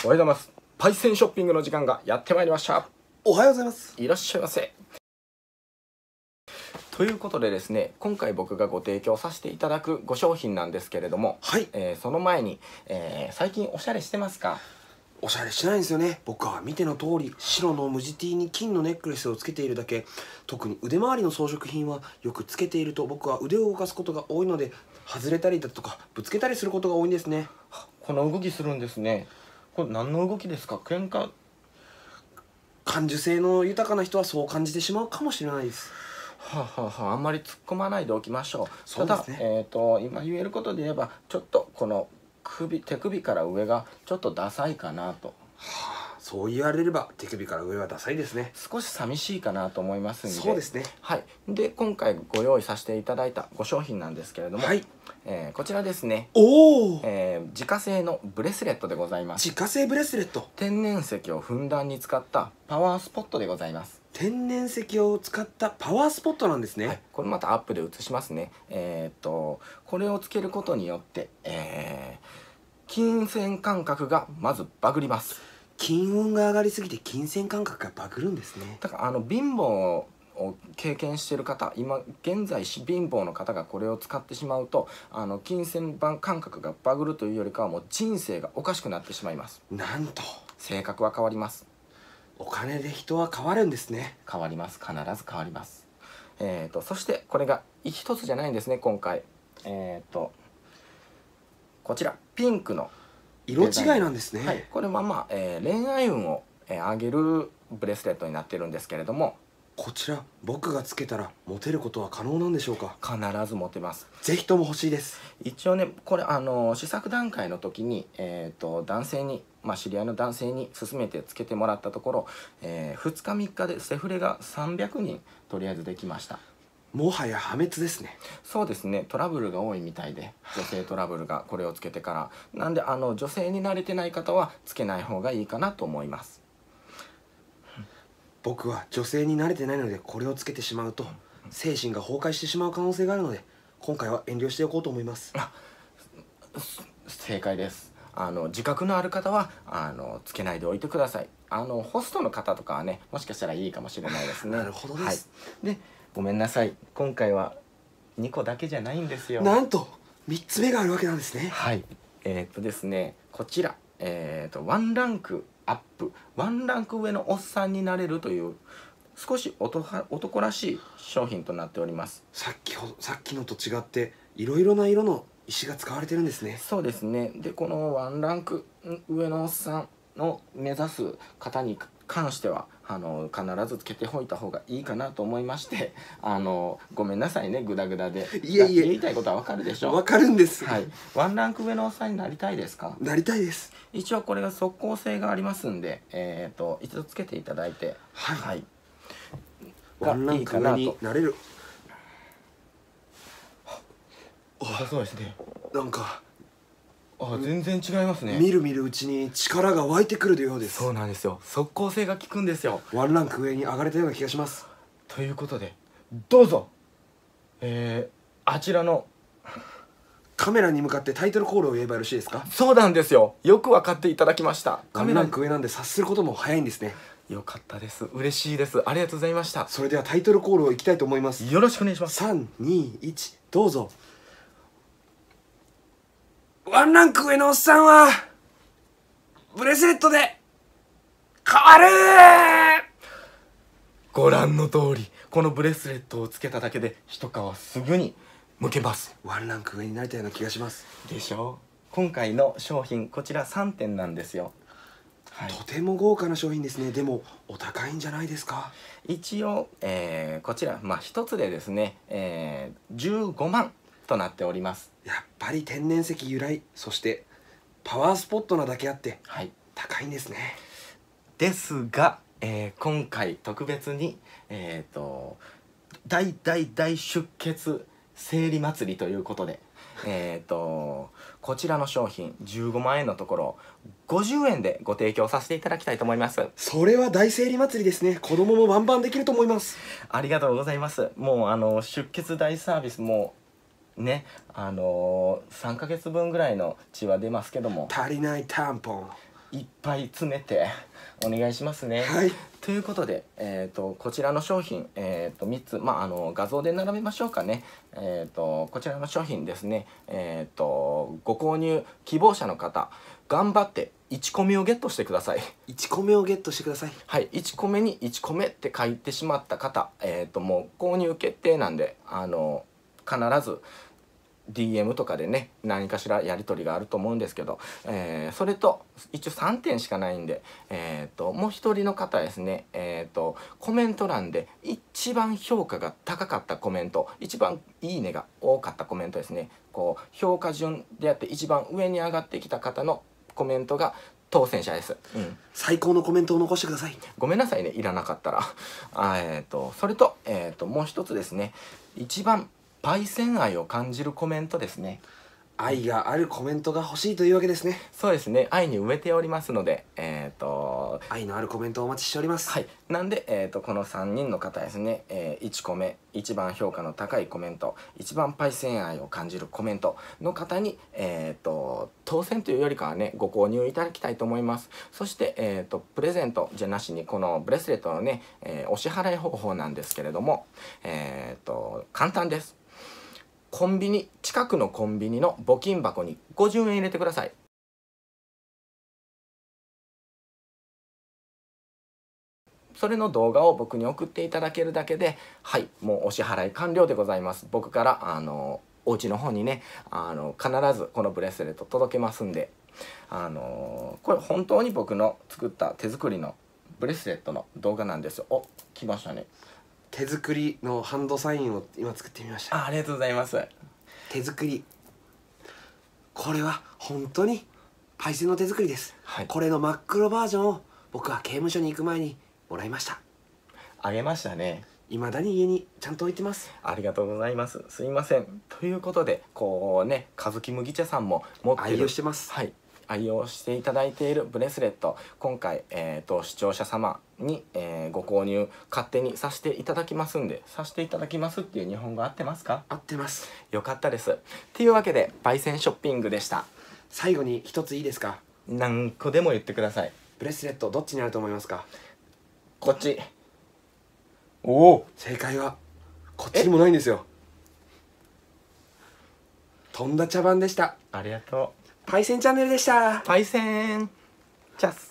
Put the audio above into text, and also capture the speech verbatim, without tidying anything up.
おはようございます。パイセンショッピングの時間がやってまいりました。 おはようございます。 いらっしゃいませ。ということでですね、今回僕がご提供させていただくご商品なんですけれども、 はい、 えー、その前に、えー、最近おしゃれしてますか？ おしゃれしないんですよね。僕は見ての通り白の無地 T に金のネックレスをつけているだけ。特に腕周りの装飾品はよくつけていると僕は腕を動かすことが多いので、外れたりだとかぶつけたりすることが多いんですね。 この動きするんですね。これ何の動きですか？喧嘩？ 感受性の豊かな人はそう感じてしまうかもしれないです。 はあ、はあはあ、あんまり突っ込まないでおきましょう。 そうですね。 ただ、えーと、今言えることで言えば、ちょっとこの首手首から上がちょっとダサいかなと。 はあ、そう言われれば手首から上はダサいですね。 少し寂しいかなと思いますんで。 そうですね。 はい。で今回ご用意させていただいたご商品なんですけれども、 はい、 えー、こちらですね。 おお、 えー、自家製のブレスレットでございます。 自家製ブレスレット。 天然石をふんだんに使ったパワースポットでございます。 天然石を使ったパワースポットなんですね。 はい、これまたアップで映しますね。えー、っとこれをつけることによって、えー、金銭感覚がまずバグります。 金運が上がりすぎて金銭感覚がバグるんですね。 だからあの貧乏を経験している方、今現在貧乏の方がこれを使ってしまうと、あの金銭感覚がバグるというよりかはもう人生がおかしくなってしまいます。 なんと性格は変わります。 お金で人は変わるんですね。 変わります。必ず変わります。えー、とそしてこれが一つじゃないんですね。今回えー、とこちらピンクの色違いなんですね。 はい、これはまあ、えー、恋愛運を、えー、上げるブレスレットになってるんですけれども、 こちら僕がつけたらモテることは可能なんでしょうか？ 必ずモテます。 ぜひとも欲しいです。 一応ね、これあの試作段階の時に、えー、と男性に、まあ、知り合いの男性に勧めてつけてもらったところ、えー、ふつかみっかでセフレがさんびゃくにんとりあえずできました。 もはや破滅ですね。 そうですね、トラブルが多いみたいで、女性トラブルがこれをつけてから。なんであの女性に慣れてない方はつけない方がいいかなと思います。 僕は女性に慣れてないので、これをつけてしまうと精神が崩壊してしまう可能性があるので、今回は遠慮しておこうと思います。 正解です。あの自覚のある方はあのつけないでおいてください。あのホストの方とかはね、もしかしたらいいかもしれないですね。 なるほどです。 はい、でごめんなさい、今回はにこだけじゃないんですよ。 なんとみっつめがあるわけなんですね。 はい、えー、っとですねこちら、えー、っとワンランクアップ、ワンランク上のおっさんになれるという少し男らしい商品となっております。 さっきほどさっきのと違っていろいろな色の石が使われてるんですね。 そうですね。でこのワンランク上のおっさんの目指す方に関してはあの必ずつけておいた方がいいかなと思いまして、あのごめんなさいね、グダグダで。 いえいえ、 言いたいことはわかるでしょ。 わかるんです。 はい、ワンランク上のおっさんになりたいですか？ なりたいです。 一応これが即効性がありますんで、えー、と一度つけていただいて、 はい、 はい、 ワンランク上になれる。 あ、そうですね。 なんかあ、全然違いますね。 みるみるうちに力が湧いてくるようです。 そうなんですよ。即効性が効くんですよ。 ワンランク上に上がれたような気がします。 ということでどうぞ、えー、あちらのカメラに向かってタイトルコールを言えばよろしいですか？ そうなんですよ。よく分かっていただきました。 ワンランク上なんで察することも早いんですね。 よかったです。嬉しいです。ありがとうございました。 それではタイトルコールをいきたいと思います。 よろしくお願いします。 さん、に、いち、どうぞ。ワンランク上のおっさんはブレスレットで変わる。 ご覧の通り、このブレスレットをつけただけで一皮すぐに剥けます。 ワンランク上になりたような気がします。 でしょう。今回の商品こちらさんてんなんですよ。はい、 とても豪華な商品ですね。でもお高いんじゃないですか？ 一応、えー、こちらまあ一つでですね、えー、じゅうごまんとなっております。 やっぱり天然石由来、そしてパワースポットなだけあって、 はい、 高いんですね。 ですが、えー、今回特別にえっ、ー、と大大大出血生理祭りということで、えっとこちらの商品じゅうごまんえんのところごじゅうえんでご提供させていただきたいと思います。 それは大生理祭りですね。子供もバンバンできると思います。 ありがとうございます。もうあの出血大サービスもね、あのー、さんかげつぶんぐらいの血は出ますけども、 足りないタンポンいっぱい詰めてお願いしますね。 はい。 ということで、えー、とこちらの商品、えー、とみっつ、まあ、あの画像で並べましょうかね。えー、とこちらの商品ですね、えー、とご購入希望者の方頑張っていちこめをゲットしてください。 いちこめをゲットしてください。 はい、いちこめにいちこめって書いてしまった方、えー、ともう購入決定なんで、あの必ずディーエム とかでね何かしらやり取りがあると思うんですけど、えー、それと一応さんてんしかないんで、えー、ともう一人の方ですね、えー、とコメント欄で一番評価が高かったコメント、一番いいねが多かったコメントですね、こう評価順であって一番上に上がってきた方のコメントが当選者です。うん、 最高のコメントを残してください。 ごめんなさいね、いらなかったら。あえー、とそれと,、えー、ともう一つですね、一番パイセン愛を感じるコメントですね。 愛があるコメントが欲しいというわけですね。 そうですね、愛に植えておりますので、えっ、と愛のあるコメントをお待ちしております。 はい、なんで、えー、とこのさんにんの方ですね、えー、いちこめ一番評価の高いコメント、一番パイセン愛を感じるコメントの方に、えー、と当選というよりかはねご購入いただきたいと思います。そして、えー、とプレゼントじゃなしにこのブレスレットのね、えーお支払い方法なんですけれども、えー、と簡単です。コンビニ、近くのコンビニの募金箱にごじゅうえん入れてください。それの動画を僕に送っていただけるだけで、はい、もうお支払い完了でございます。僕からあのお家の方にね、あの必ずこのブレスレット届けますんで、あのこれ本当に僕の作った手作りのブレスレットの動画なんですよ。お、来ましたね。 手作りのハンドサインを今作ってみました。 あ、ありがとうございます。 手作り、これは本当にパイセンの手作りです、 はい、 これの真っ黒バージョンを僕は刑務所に行く前にもらいました。 あげましたね。 未だに家にちゃんと置いてます。 ありがとうございます。すいません。ということで、こうね、かずき麦茶さんも持ってる、 愛用してます。 はい、愛用していただいているブレスレット、今回、えー、と視聴者様に、えーご購入勝手にさせていただきますんで、させていただきますっていう日本語合ってますか？ 合ってます。 よかったです。っていうわけでパイセンショッピングでした。 最後に一ついいですか？ 何個でも言ってください。 ブレスレットどっちにあると思いますか？ こっち。おお、 正解はこっちにもないんですよ。とんだ茶番でした。 ありがとパイセンチャンネルでした。 う。パイセンチャス。